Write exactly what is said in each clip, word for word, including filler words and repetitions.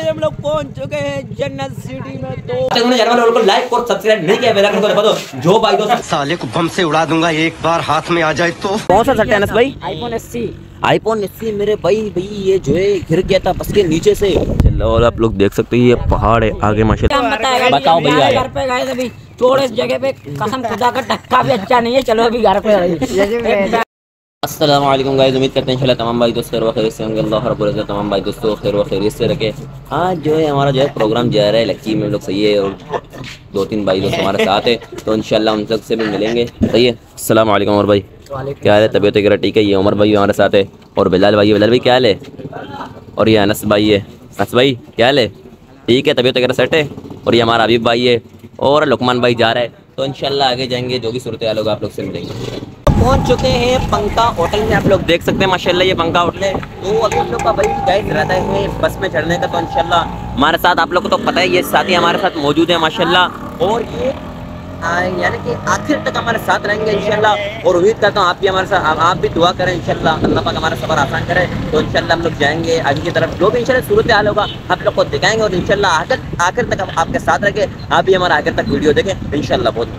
हम लोग पहुंच चुके हैं जन्नत सिटी में। तो उन्होंने चैनल वालों को लाइक और सब्सक्राइब नहीं किया बेल आइकन को दबा दो। जो भाई दोस्त साले को बम से उड़ा दूंगा एक बार हाथ में आ जाए तो। कौन सा सट्टा अनस भाई? आईफोन अस्सी। आईफोन अस्सी मेरे भाई भाई ये जो है गिर गया था बस के नीचे से। और आप लोग देख सकते हैं ये पहाड़ है आगे माशाल्लाह। बताओ भैया घर पे गए अभी थोड़े जगह पे कसम खुदा का धक्का भी अच्छा नहीं है। चलो अभी घर पे। अस्सलाम वालेकुम गाइस, उम्मीद करते हैं इंशाल्लाह तमाम भाई दोस्त खैर व खैरियत से होंगे। अल्लाह रब्बुल इज्जत तमाम भाई दोस्तों खैर व खैरियत से रखे। आज जो है हमारा जो है प्रोग्राम जा रहा है लक्की में, लोग सही है और दो तीन भाई दोस्त हमारे साथ है तो इंशाल्लाह उन सबसे भी मिलेंगे। सही है। अस्सलाम वालेकुम उमर भाई, क्या हाल है? तबीयत वगैरह ठीक है? ये उमर भाई हमारे साथ है और बिलाल भाई है। बिलाल भाई क्या हाल है? और ये अनस भाई है। अनस भाई क्या हाल है? ठीक है, तबीयत वगैरह सेट है। और ये हमारा हबीब भाई है और लुकमान भाई जा रहा है तो इंशाल्लाह आगे जाएंगे जो भी सूरत हाल होगा आप लोग से मिलेंगे। पहुंच चुके हैं पंखा होटल में, आप लोग देख सकते हैं माशाल्लाह ये पंखा होटल है। तो अभी हम लोग का भाई गाइड रहता है बस में चढ़ने का तो इंशाल्लाह हमारे साथ आप लोग को तो पता है ये साथी हमारे साथ मौजूद है माशाल्लाह। और ये यानी कि आखिर तक हमारे साथ रहेंगे इंशाल्लाह। और उम्मीद करता हूँ आप भी हमारे साथ आप भी दुआ करें इंशाल्लाह अल्लाह पाक हमारा सफर आसान करे तो इंशाल्लाह हम लोग जाएंगे आगे की तरफ। जो भी इंशाल्लाह सूरत हाल होगा आप लोग को दिखाएंगे और इंशाल्लाह आखिर आखिर तक हम आपके साथ रहेंगे। आप भी हमारा आखिर तक वीडियो देखें इंशाल्लाह। बहुत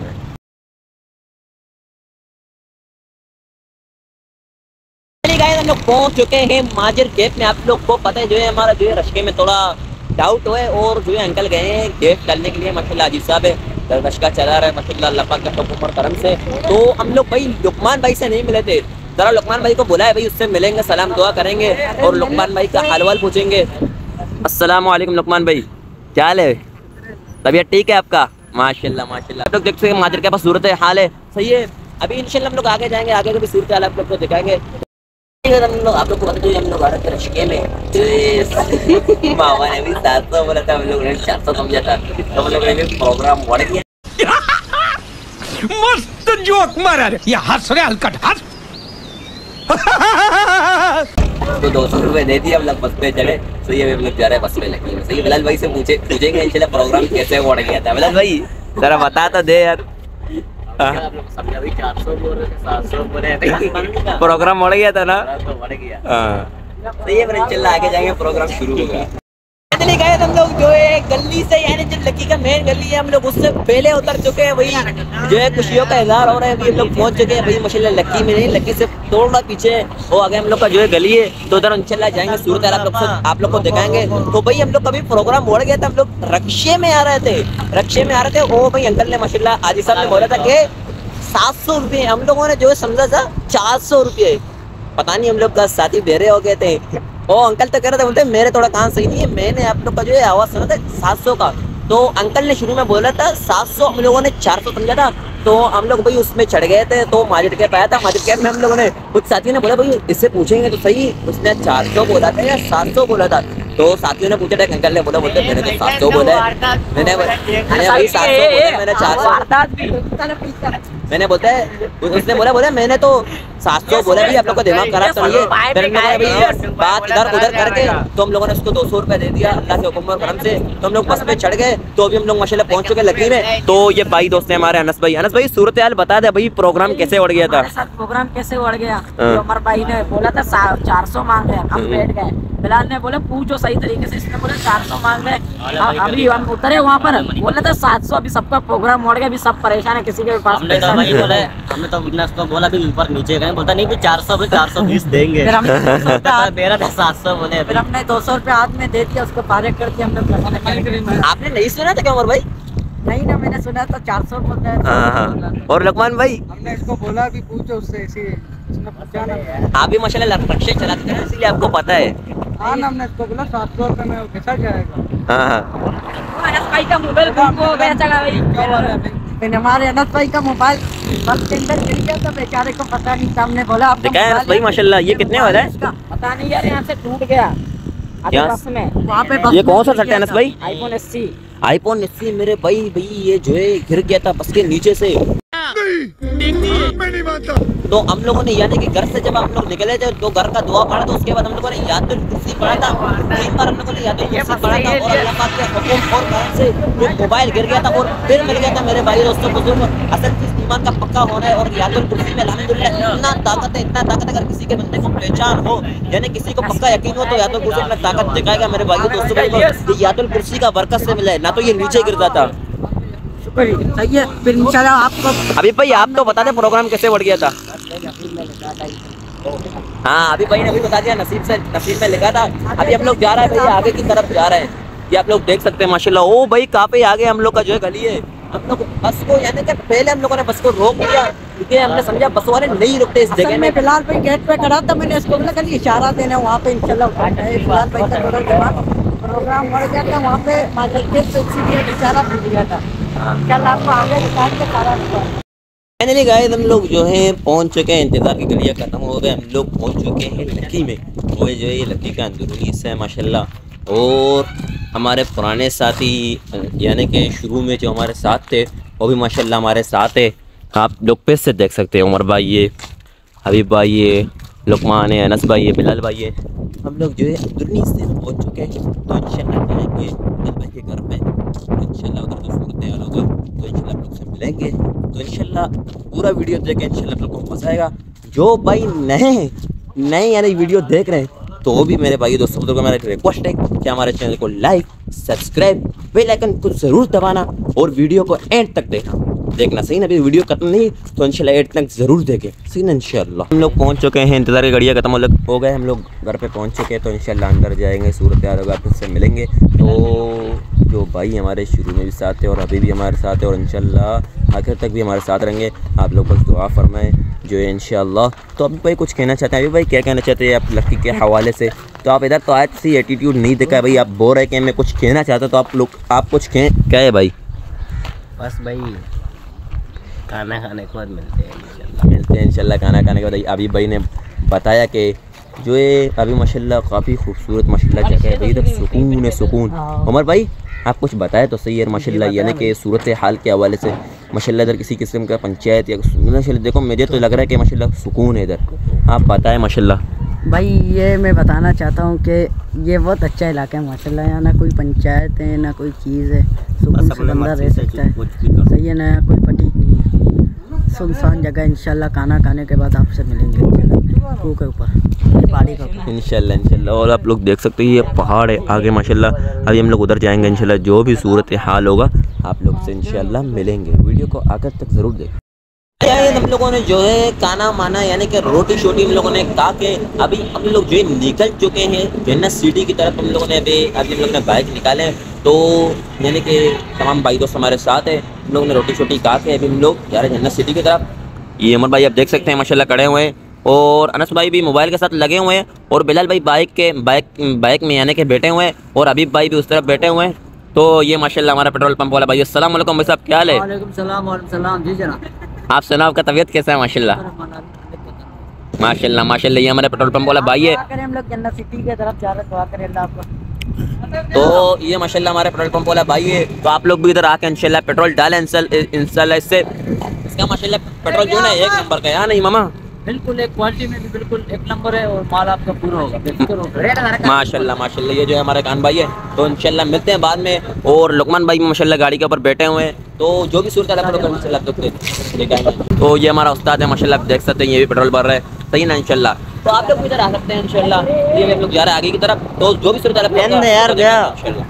हम लोग पहुंच चुके हैं माजिर गेट में। आप लोग को पता है जो है हमारा जो है रश्के में थोड़ा डाउट हुआ है और जो है अंकल गए हैं गेट डालने के लिए माशाल्लाह। अजीज साहब है रश्का चला रहा है माशाल्लाह अल्लाह पाक का हुक्म और करम से। तो हम लोग भाई लुकमान भाई से नहीं मिले थे, जरा लुकमान भाई को बुलाए भाई उससे मिलेंगे, सलाम दुआ करेंगे और लुकमान भाई का हाल वाल पूछेंगे। अस्सलाम वालेकुम लुकमान भाई, क्या हाल है? तबीयत ठीक है आपका? माशाल्लाह माशाल्लाह। आप लोग देख सकते हैं माजिर के पास सूरत हाल है सही है। अभी इंशाल्लाह हम लोग आगे जाएंगे, आगे का भी सूरत हाल आप लोग को दिखाएंगे। हम लोग आप लोग को बता दो हम लोग आ रहे थे रश्के में। मामा ने भी सात सौ बोला था, हम लोग ने चार सौ समझा था तो हम लोग ने भी प्रोग्राम बढ़ गया। मस्त जोक मारा रे, ये हंस रहे हलकट हंस। तो दो सौ रुपए दे दिए हम लोग बस पे चढ़े। सही है, हम लोग जा रहे हैं बस पे लगी। सही है, बिलाल भाई से पूछे पूछेंगे इंशाल्लाह प्रोग्राम कैसे बढ़ गया था। बिलाल भाई जरा बता तो दे यार। प्रोग्राम बढ़ गया था ना? तो बढ़ गया। सही है, इंशाल्लाह आगे जाएंगे प्रोग्राम शुरू होगा। इतने गए हम लोग जो है गली से यानी जो लक्की का मेन गली है हम लोग उससे पहले उतर चुके हैं। वही जो है खुशियों का इजहार हो रहा है। अभी हम लोग पहुंच चुके हैं भाई माशाल्लाह लक्की में नहीं, लक्की से थोड़ा पीछे वो आगे हम लोग का जो है गली है तो उधर इंशाल्लाह जाएंगे सूरत हाल आप लोग से आप लोग को दिखाएंगे। तो भाई हम लोग कभी प्रोग्राम बढ़ गया था, हम लोग रक्शे में आ रहे थे रक्शे में आ रहे थे ओ भाई अंकल ने माशाल्लाह आदि साहब ने बोला था कि सात सौ रुपये, हम लोगों ने जो है समझा था चार सौ रुपये। पता नहीं हम लोग का साथी बेरे हो गए थे। ओ अंकल तो कह रहे थे बोलते मेरे थोड़ा कान सही नहीं है, मैंने आप लोग का जो है आवाज़ सुना था सात सौ का। तो अंकल ने शुरू में बोला था सात सौ, हम लोगों ने चार सौ समझा था। तो हम लोग भाई उसमें चढ़ गए थे तो माजिद कैप आया था। माजिद कैप में हम लोगों ने कुछ साथियों ने बोला भाई इससे पूछेंगे तो सही, उसने चार सौ बोला था या सात सौ बोला था। तो साथियों ने पूछा था, अंकल ने बोला बोलते मैंने तो सात सौ बोला है। मैंने मैंने भाई सात सौ बोला, मैंने चार सौ मैंने बोलता है उसने बोला बोला मैंने तो सात सौ बोला भी आप लोग का दिमाग खराब करिए। फिर हम लोगों ने भी बात इधर उधर करके तो हम लोगों ने उसको दो सौ रुपये दे दिया अल्लाह के हुक्म और करम से। तो हम लोग बस पे चढ़ गए तो अभी हम लोग माशाल्लाह पहुंच चुके लकी में। तो ये भाई दोस्त है हमारे अनस भाई। अनस भाई सूरत हाल बता दे भाई प्रोग्राम कैसे बढ़ गया था? प्रोग्राम कैसे बढ़ गया? उमर भाई ने बोला था चार सौ मांग रहे, हम बैठ गए। बिलाल ने बोला पूछो सही तरीके से, इसने बोला चार सौ मांग रहे। अभी हम उतरे वहाँ पर बोला था सात सौ, अभी सबका प्रोग्राम बढ़ गया, अभी सब परेशान है, किसी के पास हमने तो उसको बोला भी ऊपर नीचे गए, बोलता नहीं चार सौ चार सौ बीस देंगे। फिर हमने मेरा था सात सौ बोले, फिर हमने दो सौ रुपये हाथ में दे दिया, उसको फारिग कर दिया हमने। आपने नहीं सुना था क्या उमर भाई? नहीं ना, मैंने सुना था चार सौ बोलते हैं। हाँ हाँ। और लुकमान भाई हमने इसको बोला भी पूछो उससे, इसी आप भी माशाल्लाह रक्शे चलाते हैं इसलिए आपको पता है। हाँ ना, हमने इसको बोला सात सौ रुपये में वो कैसा जाएगा। हाँ हाँ। अनस भाई का मोबाइल गुम हो गया चला भाई, हमारे अनस भाई का मोबाइल बस के अंदर गिर गया था, बेचारे को पता नहीं था। हमने बोला आप अनस भाई माशाल्लाह ये कितने वाला है? पता नहीं यार, यहाँ से टूट गया बस में वहाँ पे। ये कौन सा सट्टा है अनस भाई? आईफोन अस्सी। आईफोन अस्सी मेरे भाई भाई ये जो है गिर गया था बस के नीचे से। मैं नहीं मानता। तो हम लोगों ने यानी कि घर से जब हम लोग निकले थे तो घर का दुआ पढ़ा था, उसके बाद हम लोगों ने यादुल कुर्सी पढ़ा था, तीन बार हम लोगों ने यादुल कुर्सी पढ़ा था और अल्लाह पाक के हुक्म और करम से वो मोबाइल गिर गया था और फिर मिल गया था मेरे भाई दोस्तों बुजुर्ग। असल चीज ईमान का पक्का होना है और यादुल कुर्सी में अल्हम्दुलिल्लाह इतना ताकत है, इतना ताकत अगर किसी के बंदे को पहचान हो यानी किसी को पक्का यकीन हो तो यादुल कुर्सी में ताकत दिखाएगा मेरे भाई दोस्तों को। यादुल कुर्सी का बरकत से मिला है, ना तो ये नीचे गिरता था। सही है, फिर इंशाल्लाह आपको अभी भाई आप तो बता दे प्रोग्राम कैसे बढ़ गया था। हाँ अभी भाई ने भी बता दिया, नसीब से नसीब में लिखा था। अभी हम लोग जा रहे हैं भैया आगे की तरफ जा रहे हैं, ये आप लोग देख सकते हैं माशाल्लाह। ओ भाई काफी आगे हम लोग का जो है गली है। हम लोग बस को यानी कि पहले हम लोगों ने बस को रोक दिया क्योंकि हमने समझा बस वाले नहीं रुकते इस जगह में। फिलहाल भाई गेट पे खड़ा था, मैंने इसको बोला कल इशारा देना वहाँ पे इंशाल्लाह उठाना है। फिलहाल भाई का टोटल जमा प्रोग्राम बढ़ गया था वहाँ पे मार्केट से इसीलिए इशारा मिल गया था। इंशाल्लाह आपको आगे निकाल के सारा फाइनली गाइस हम लोग जो है पहुंच चुके हैं, इंतजार की गलियाँ खत्म हो गए, हम लोग पहुंच चुके हैं लक्की में। वो जो है ये लक्की का अंदरूनी हिस्सा है माशाल्लाह। और हमारे पुराने साथी यानी कि शुरू में जो हमारे साथ थे वो भी माशाल्लाह हमारे साथ है। आप लोग पेज से देख सकते हैं, उमर भाई ये, हबीब भाई ये, लुकमान है, अनस भाई है, बिलाल भाई है। हम लोग जो है अंदरूनी हिस्से में पहुँच चुके हैं तो इंशाल्लाह जाएंगे बिलाल भाई के घर पे। इंशाल्लाह उधर जो सूरत हाल होगा तो इंशाल्लाह आप लोग से मिलेंगे। तो इंशाल्लाह पूरा वीडियो देखें, इंशाल्लाह आप लोग को मज़ा आएगा। जो भाई नए नए यानी वीडियो देख रहे हैं तो वो भी मेरे भाई दोस्तों को मेरा रिक्वेस्ट है कि हमारे चैनल को लाइक, सब्सक्राइब, बेल आइकन को ज़रूर दबाना और वीडियो को एंड तक देखना देखना सही ना। अभी वीडियो खत्म नहीं तो इंशाल्लाह एंड तक ज़रूर देखें सही ना। इंशाल्लाह हम लोग पहुंच चुके हैं, इंतज़ार की घड़ियाँ खत्म हो गए, हम लोग घर पे पहुंच चुके हैं। तो इंशाल्लाह अंदर जाएंगे, सूरत हाल होगा, आप उससे मिलेंगे। तो जो भाई हमारे शुरू में भी साथ थे और अभी भी हमारे साथ है और इंशाल्लाह आखिर तक भी हमारे साथ रहेंगे। आप लोग बस दुआ फरमाएं जो है इंशाल्लाह। तो अभी भाई कुछ कहना चाहते हैं, अभी भाई क्या कहना चाहते हैं आप लक्की के हवाले से? तो आप इधर तो आज सी एटीट्यूड नहीं दिखा है भाई, आप बोल रहे कि मैं कुछ कहना चाहता तो आप लोग आप कुछ कहें, क्या है भाई? बस भाई खाना खाने के बाद मिलते हैं इंशाल्लाह। मिलते हैं इंशाल्लाह खाना खाने के बाद। अभी भाई ने बताया कि जो है अभी माशाल्लाह काफ़ी खूबसूरत माशाल्लाह जगह है भाई, इधर सुकून है सुकून। उमर भाई आप कुछ बताएं तो सही है माशाल्लाह, यानी कि सूरत हाल के हवाले से माशाल्लाह इधर किसी किस्म का पंचायत या माशाल्लाह देखो मुझे तो लग रहा है कि माशाल्लाह सुकून है इधर। आप बताएं माशाल्लाह। भाई ये मैं बताना चाहता हूँ कि ये बहुत अच्छा इलाका है माशाल्लाह, यहाँ ना कोई पंचायत है ना कोई चीज़ है, सुकून से बंदा रह सकता है, सही है ना, कोई पटी नहीं है, सुनसान जगह। इंशाल्लाह खाना खाने के बाद आपसे मिलेंगे कू के ऊपर, पहाड़ी के ऊपर इंशाल्लाह इंशाल्लाह। और आप लोग देख सकते हैं ये पहाड़ है आगे माशाल्लाह। अभी हम लोग उधर जाएंगे इंशाल्लाह, जो भी सूरत हाल होगा आप लोग से इंशाल्लाह मिलेंगे। वीडियो को आखिर तक ज़रूर देखें। हम लोगों ने जो है खाना माना यानी कि रोटी शोटी हम लोगों ने खा के अभी हम लोग जो है निकल चुके हैं जन्नत सिटी की तरफ। हम लोगों ने अभी अभी हम लोग ने बाइक निकाले तो यानी कि तमाम भाई दोस्त हमारे साथ है, हम लोगों ने रोटी शोटी खा के अभी हम लोग जा रहे हैं जन्नत सिटी की तरफ। ये अमर भाई आप देख सकते हैं माशाल्लाह खड़े हुए हैं और अनस भाई भी मोबाइल के साथ लगे हुए हैं और बिलाल भाई बाइक के बाइक बाइक में यानी कि बैठे हुए हैं और हबीब भाई भी उस तरफ बैठे हुए हैं। तो ये माशाल्लाह हमारा पेट्रोल पंप वाला भाई। अस्सलाम वालेकुम भाई साहब, क्या हाल है? वालेकुम सलाम। वालेकुम सलाम जी जनाब। आप सुनाओ, आपका तबीयत कैसा है? माशाल्लाह माशाल्लाह माशाल्लाह। ये हमारे पेट्रोल पंप वाला भाई है। हम लोग जन्नत सिटी की तरफ जा रहे हैं, दुआ करें अल्लाह आपको। तो ये माशाल्लाह हमारे पेट्रोल पंप वाला भाई है। तो आप लोग भी इधर आके इंशाल्लाह पेट्रोल डालें इंशाल्लाह। इससे इसका माशाल्लाह पेट्रोल जो है ना एक नंबर का है, नहीं मामा? बिल्कुल एक क्वालिटी में भी बिल्कुल एक नंबर है और माल आपका पूरा होगा माशाल्लाह माशाल्लाह। ये जो है हमारे कान भाई है। तो इंशाल्लाह मिलते हैं बाद में। और लुकमान भाई माशाल्लाह गाड़ी के ऊपर बैठे हुए हैं। तो जो भी सूरत आप लोग इंशाल्लाह। तो ये हमारा उस्ताद है माशाल्लाह, आप देख सकते हैं ये भी पेट्रोल भर रहा है, सही ना इंशाल्लाह। तो आप लोग भी इधर आ सकते हैं इंशाल्लाह। ये हम लोग जा रहे हैं आगे की तरफ। तो जो भी सूरत यार गया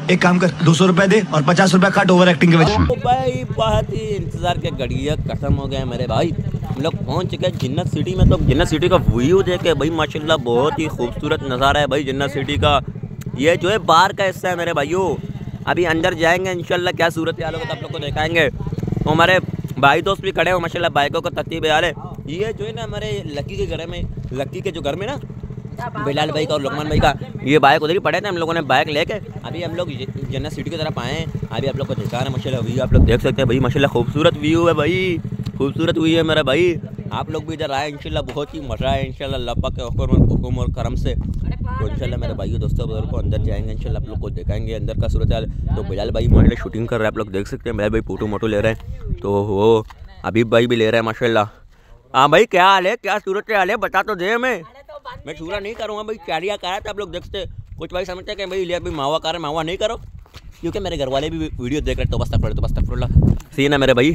एक काम कर, दो सौ रुपए दे और पचास रुपए काट ओवर एक्टिंग के वजह। तो भाई बहुत ही इंतजार के घड़िया खत्म हो गया मेरे भाई, हम लोग पहुंच चुके हैं जन्नत सिटी में। तो जन्नत सिटी का व्यू देखे भाई माशाल्लाह बहुत ही खूबसूरत नज़ारा है भाई जन्नत सिटी का। ये जो है बाहर का हिस्सा है मेरे भाइयों, अभी अंदर जाएंगे इंशाल्लाह क्या सूरत हाल होगा तो आप लोग को दिखाएंगे। तो हमारे भाई दोस्त भी खड़े हो माशाल्लाह, बाइकों का तरतीब हाल है। ये जो है ना हमारे लक्की के घर में, लक्की के जो घर में ना बिलाल भाई का और लुकमान भाई का ये बाइक उधर ही पड़े थे, हम लोगों ने बाइक लेके अभी हम लोग जन्नत सिटी की तरफ आए हैं। अभी आप लोग को दिखा रहे हैं माशाल्लाह व्यू, आप लोग देख सकते हैं भाई माशाल्लाह खूबसूरत व्यू है भाई, खूबसूरत व्यू है मेरा भाई। आप लोग भी इधर आए इंशाल्लाह, बहुत ही मज़ा है इंशाल्लाह अल्लाह पाक के हुक्म और करम से। तो इंशाल्लाह मेरे भाइयों दोस्तों को अंदर जाएंगे इंशाल्लाह, आप लोग को दिखाएंगे अंदर का सूरत हाल। तो बिलाल भाई माशाल्लाह शूटिंग कर रहे हैं, आप लोग देख सकते हैं। बिलाल भाई फोटो मोटो ले रहे हैं, तो वो हबीब भाई भी ले रहे हैं माशाल्लाह। हाँ भाई क्या हाल है, क्या सूरत हाल है बता तो दे हमें। मैं छूरा नहीं करूँगा भाई, चारिया करा था आप लोग देखते। कुछ भाई समझते हैं कि भाई लिया भाई मावा कर रहे, मावा नहीं करो क्योंकि मेरे घर वाले भी वीडियो देख रहे तो बस तक तो बस तक सीन है मेरे भाई,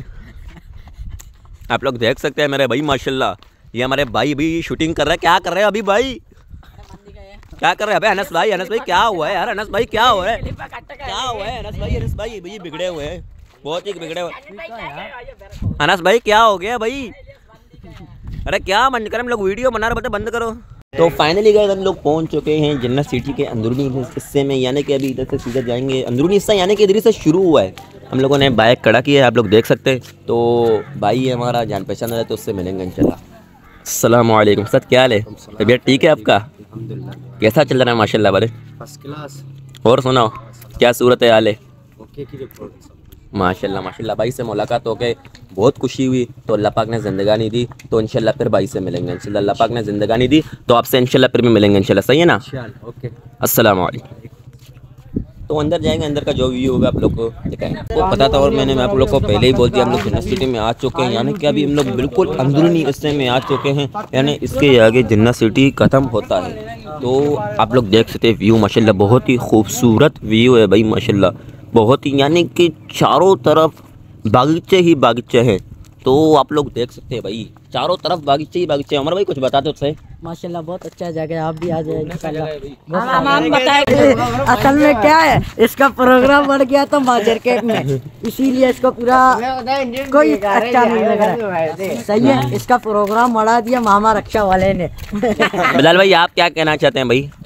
आप लोग देख सकते हैं मेरे भाई माशाल्लाह। ये हमारे भाई भी शूटिंग कर रहे हैं, क्या कर रहे हैं अभी भाई, क्या कर रहे हैं अबे अनस भाई, अनस भाई क्या हुआ है यार, अनस भाई क्या हुआ है, क्या हुआ है अनस भाई, अनस भाई भाई बिगड़े हुए हैं, बहुत ही बिगड़े हुए। अनस भाई क्या हो गया भाई, अरे क्या मन कर हम लोग वीडियो बना रहे, बता बंद करो। तो फाइनली गए हम लोग पहुंच चुके हैं जन्नत सिटी के अंदरूनी हिस्से में, यानी कि अभी इधर से सीधा जाएंगे अंदरूनी हिस्सा, यानी कि इधर से शुरू हुआ है। हम लोगों ने बाइक खड़ा किया है, आप लोग देख सकते हैं। तो भाई है हमारा जान पहचान है, तो उससे मिलेंगे इंशाल्लाह। अस्सलाम वालेकुम सर, क्या हाल है, तबीयत ठीक है आपका, कैसा चल रहा है माशाल्लाह वाले, फर्स्ट क्लास। और सुनाओ क्या सूरत है हाल है। ओके की रिपोर्ट माशाल्लाह माशाल्लाह, भाई से मुलाकात हो गई, बहुत खुशी हुई। तो अल्लाह पाक ने ज़िंदगानी दी, तो इंशाल्लाह फिर भाई से मिलेंगे इंशाल्लाह। अल्लाह पाक ने ज़िंदगानी दी तो आपसे इंशाल्लाह फिर भी मिलेंगे इंशाल्लाह, सही है ना। ओके अस्सलाम वालेकुम। तो अंदर जाएंगे, अंदर का जो व्यू होगा आप लोग को दिखाएंगे, वो पता था। और मैंने मैं आप लोग को पहले ही बोल दिया, हम लोग जन्नत सिटी में आ चुके हैं, यानी कि अभी हम लोग बिल्कुल अंदरूनी हिस्से में आ चुके हैं, यानी इसके आगे जन्नत सिटी ख़त्म होता है। तो आप लोग देख सकते हैं व्यू माशाल्लाह, बहुत ही खूबसूरत व्यू है भाई माशाल्लाह, बहुत ही, यानी कि चारों तरफ बागीचे ही बागीचे हैं। तो आप लोग देख सकते हैं भाई चारों तरफ बागीचे ही बागीचे। अमर भाई कुछ बता दो सही। माशाल्लाह बहुत अच्छा जगह है, आप भी आ जाएंगे। हम हम बताएंगे असल में क्या है, इसका प्रोग्राम बढ़ गया तो मार्केट में, इसीलिए इसको पूरा कोई अच्छा नहीं लग रहा। सही है, इसका प्रोग्राम बढ़ा दिया मामा रक्षा वाले ने। बिलाल भाई आप क्या कहना चाहते हैं भाई।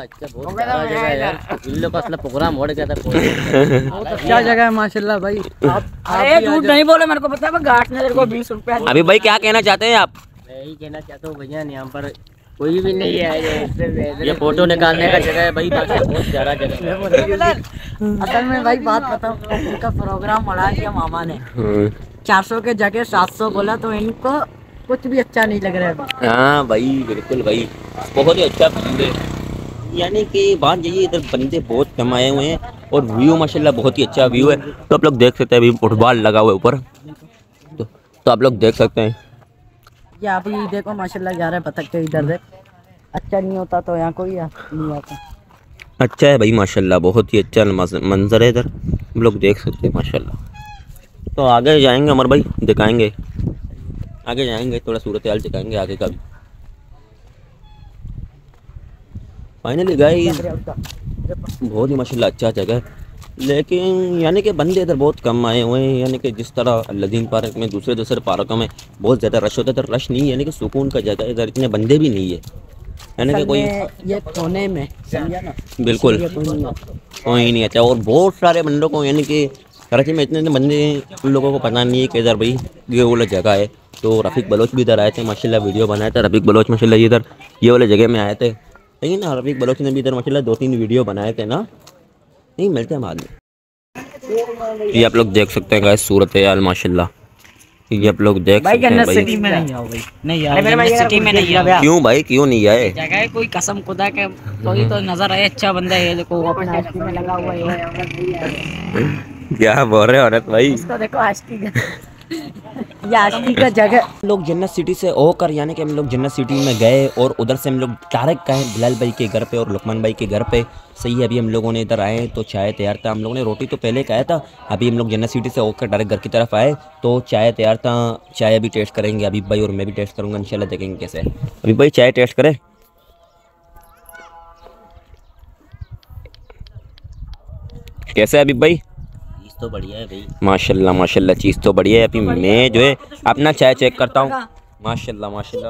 प्रोग्राम बढ़ गया था, बहुत अच्छा जगह है माशाल्लाह भाई। अरे झूठ नहीं बोले, मेरे को पता है घाट ने तेरे को बीस रुपया। अभी भाई क्या कहना चाहते हैं आप। मैं यही कहना चाहता हूँ भैया यहाँ पर कोई भी नहीं है, ये फोटो निकालने का जगह है भाई, बहुत प्यारा जगह है। असल में भाई बात बताऊँ, इनका प्रोग्राम बढ़ा दिया मामा ने, चार सौ के जगह सात सौ बोला, तो इनको कुछ भी अच्छा नहीं लग रहा है। हाँ भाई बिल्कुल भाई, बहुत ही अच्छा बंदे, यानी कि बात यही इधर बंदे बहुत कम आए हुए हैं और व्यू माशाल्लाह बहुत ही अच्छा व्यू है। तो आप लोग देख सकते हैं अभी फुटबॉल लगा हुआ है ऊपर, तो, तो आप लोग देख सकते हैं। या अभी देखो माशाल्लाह जा रहे बतख के इधर देख, अच्छा नहीं होता तो यहाँ कोई नहीं आता। अच्छा है भाई माशाल्लाह, बहुत ही अच्छा मंजर है इधर, हम लोग देख सकते हैं माशाल्लाह। तो आगे जाएंगे अमर भाई, दिखाएंगे आगे जाएंगे, थोड़ा सूरत हाल दिखाएंगे आगे का भी। फाइनली गाइस बहुत ही माशाल्लाह अच्छा जगह है, लेकिन यानी कि बंदे इधर बहुत कम आए हुए हैं, यानी कि जिस तरह अल्लादीन पार्क में दूसरे दूसरे पार्कों में बहुत ज़्यादा रश होता है, इधर रश नहीं है, यानी कि सुकून का जगह है, इधर इतने बंदे भी नहीं है, यानी कि कोई ये कोने में समझा ना, बिल्कुल कोई नहीं आता। और बहुत सारे बंदों को, यानी कि कराची में इतने इतने बंदे उन लोगों को पता नहीं है कि इधर भाई ये वाला जगह है। तो रफ़ीक बलोच भी इधर आए थे माशाल्लाह, वीडियो बनाए थे रफ़ीक बलोच माशाल्लाह, इधर ये वाले जगह में आए थे, लेकिन ना रफ़ीक बलोच ने भी इधर माशाल्लाह दो तीन वीडियो बनाए थे ना, नहीं मिलते हैं बाद में। ये आप लोग देख सकते हैं गाइस सूरत हाल माशाल्लाह, ये आप लोग देख सकते हैं भाई। सिटी में नहीं आओ भाई, नहीं आओ जन्नत सिटी में नहीं आओ। क्यों भाई क्यों नहीं आए। जगह है कोई कसम खुदा के कोई तो नजर आए अच्छा बंदा है, देखो वो अपने आशिकी में लगा हुआ है। क्या बोल रहे हो औरत भाई, इसको देखो आशिकी का, ये आशिकी का जगह। लोग जन्नत सिटी से होकर, यानी कि हम लोग जन्नत सिटी में गए और उधर से हम लोग डायरेक्ट गए बिलाल भाई के घर पे और लुकमान भाई के घर पे। सही है, अभी हम लोगों ने इधर आए तो चाय तैयार था, हम लोगों ने रोटी तो पहले खाया था, अभी हम लोग जन्नत सिटी से होकर डायरेक्ट घर की तरफ आए तो चाय तैयार था। चाय अभी टेस्ट करेंगे अभी भाई और मैं भी टेस्ट करूँगा इंशाल्लाह, देखेंगे कैसे है। अभी भाई चाय टेस्ट करें। कैसा है अभी भाई? चीज़ तो बढ़िया है भाई, माशाल्लाह माशाल्लाह, चीज़ तो बढ़िया है। अभी मैं जो है अपना चाय चेक करता हूँ। माशाल्लाह माशाल्लाह,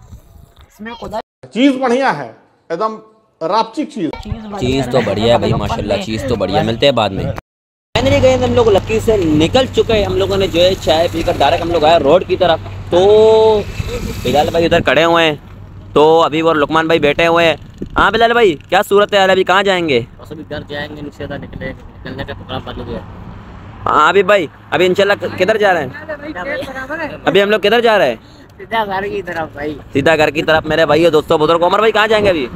चीज बढ़िया है, एकदम रापचिक चीज। चीज़ तो बढ़िया है भाई माशाल्लाह, चीज़ तो बढ़िया। मिलते हैं बाद में। फाइनली गए हम लोग लक्की से निकल चुके हैं। हम लोगों ने जो है चाय पीकर डायरेक्ट हम लोग आए रोड की तरफ। तो बिलाल भाई उधर खड़े हुए हैं, तो अभी वो लुकमान भाई बैठे हुए हैं। हाँ बिलाल भाई, क्या सूरत है? अभी कहाँ जाएंगे? बस अभी घर जाएंगे, निकले निकलने का प्रोग्राम बन गया। हाँ अभी भाई, अभी इंशाल्लाह किधर जा रहे हैं? अभी हम लोग किधर जा रहे हैं? सीधा घर की तरफ भाई, सीधा घर की तरफ। मेरे भाई दोस्तों बुजुर्ग, उमर भाई कहाँ जाएंगे अभी?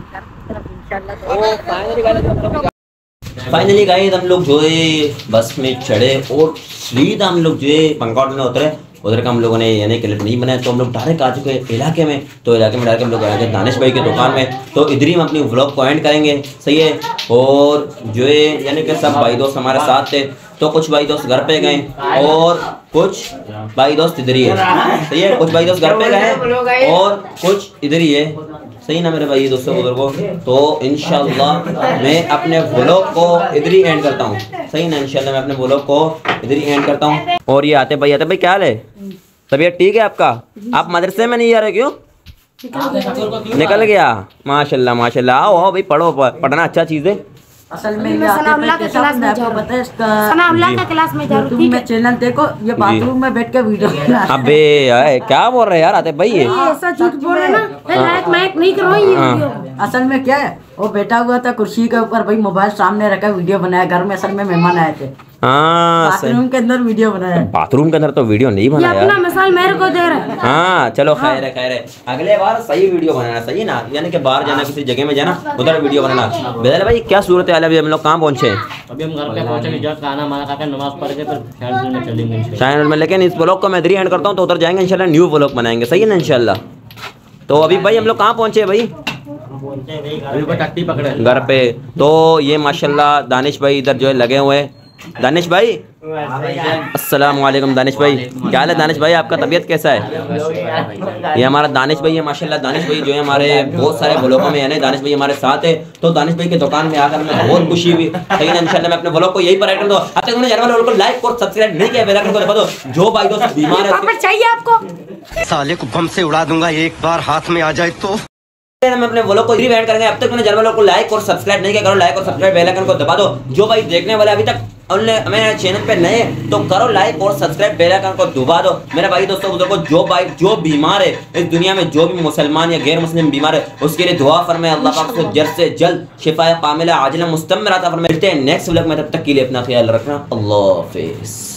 फाइनली गाइस हम लोग जो है बस में चढ़े और सीधा हम लोग जो है पंकौड़ में उतरे। उधर का हम लोगों ने यानी क्लिप नहीं बनाया, तो हम लोग डायरेक्ट आ चुके हैं इलाके में। तो इलाके में डायरेक्ट हम लोग आ गए दानिश भाई की दुकान में। तो इधर ही हम अपनी व्लॉग को एंड करेंगे, सही है। और जो है यानी कि सब भाई दोस्त हमारे साथ थे। तो कुछ भाई दोस्त घर पे गए और कुछ भाई दोस्त इधर ही है, सही है। कुछ भाई दोस्त घर पे गए और कुछ इधर ही है, सही ना मेरे भाई दोस्तों बुजुर्गों। तो इंशाल्लाह मैं अपने व्लॉग को इधर ही एंड करता हूँ, सही ना। इंशाल्लाह मैं अपने व्लॉग को इधर ही एंड करता हूँ। और ये आते भाई, आते भाई क्या हाल है? तबीयत ठीक है आपका? आप मदरसे में नहीं जा रहे क्यों? निकल गया। माशाल्लाह माशाल्लाह, आओ आओ भाई, पढ़ो, पढ़ना अच्छा चीज़ है। असल में ये सनाउल्लाह के क्लास में जाओ, सनाउल्लाह के क्लास में जाओ, ठीक है। चैनल देखो, ये बाथरूम में बैठ के वीडियो। अबे यार क्या बोल रहे यार आते भाई? ये ऐसा झूठ बोल रहे ना, लाइक माइक नहीं करो ये वीडियो। असल में क्या है, वो बैठा हुआ था कुर्सी के ऊपर भाई, मोबाइल सामने रखा वीडियो बनाया। घर में असल में मेहमान आए थे, हाँ बाथरूम के अंदर वीडियो बनाया। बाथरूम के अंदर तो वीडियो नहीं बनाया, अपना मिसाल मेरे को दे रहा है। हाँ चलो खैर है खैर है, अगले बार सही वीडियो बनाना, सही ना। यानी कि बाहर जाना, किसी जगह में जाना, उधर वीडियो बनाना। बिलाल भाई क्या सूरत है? अभी हम लोग कहाँ पहुँचे? अभी हम घर पे पहुंचे, जस्ट खाना माना खाकर नमाज पढ़ के फिर शायद में चलेंगे शायद में। लेकिन इस ब्लॉग को मैं इधर ही एंड करता हूँ, तो उधर जाएंगे इंशाल्लाह, न्यू ब्लॉग बनाएंगे, सही है ना इंशाल्लाह। तो अभी भाई हम लोग कहाँ पहुँचे भाई? घर पे। तो ये माशाल्लाह दानिश भाई इधर जो है लगे हुए हैं। दानिश भाई, अस्सलाम वालेकुम दानिश भाई, क्या हाल है दानिश भाई? आपका तबीयत कैसा है? ये हमारा दानिश भाई है माशाल्लाह। दानिश भाई जो है हमारे बहुत सारे ब्लॉगों में, यानी दानिश भाई हमारे साथ है। तो दानिश भाई की दुकान में आकर हमें बहुत खुशी हुई, सही ना। इंशाल्लाह मैं अपने ब्लॉग को यही पर कर दो। अब तक उन्होंने जानवर वालों को लाइक और सब्सक्राइब नहीं किया, बेल आइकन को दबा दो। जो भाई दोस्त बीमार है, चाहिए आपको साले को बम से उड़ा दूंगा एक बार हाथ में आ जाए तो। हम अपने व्लॉग को रिवाइंड करेंगे। अब तक मैंने जानवर लोग को लाइक और सब्सक्राइब नहीं किया, करो लाइक और सब्सक्राइब, बेल आइकन को दबा दो। जो भाई देखने वाले अभी तक मेरे चैनल पे नए, तो करो लाइक और सब्सक्राइब, बेल आइकन को दबा दो। मेरे भाई दोस्तों बुजुर्गों, जो भाई जो बीमार है इस दुनिया में, जो भी मुसलमान या गैर मुस्लिम बीमार है, उसके लिए दुआ फरमाए। अल्लाह पाक उसको जल्द से जल्द शिफा कामिला आजिला मुस्तमिरा अता फरमाए। मिलते हैं नेक्स्ट व्लॉग में, तब तक के लिए अपना ख्याल रखना। अल्लाह हाफिज़।